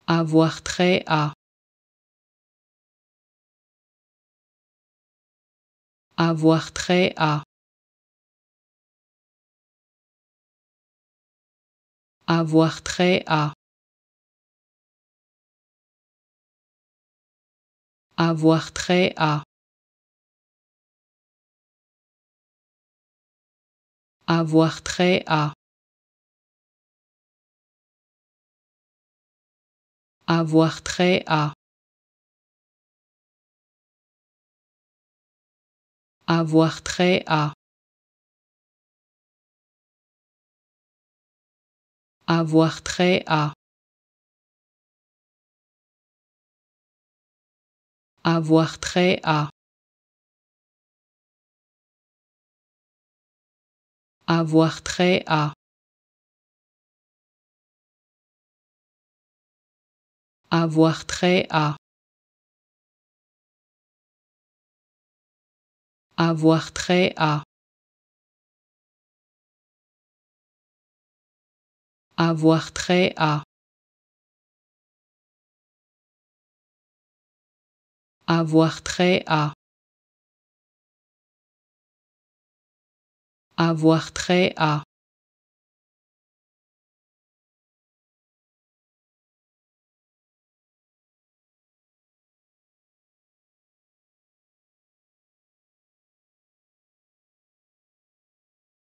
Avoir trait à. Avoir trait à. Avoir trait à. Avoir trait à. Avoir trait à. Avoir trait à. Avoir trait à. Avoir trait à. Avoir trait à. Avoir trait à. Avoir trait à. Avoir trait à. Avoir trait à. Avoir trait à. Avoir trait à.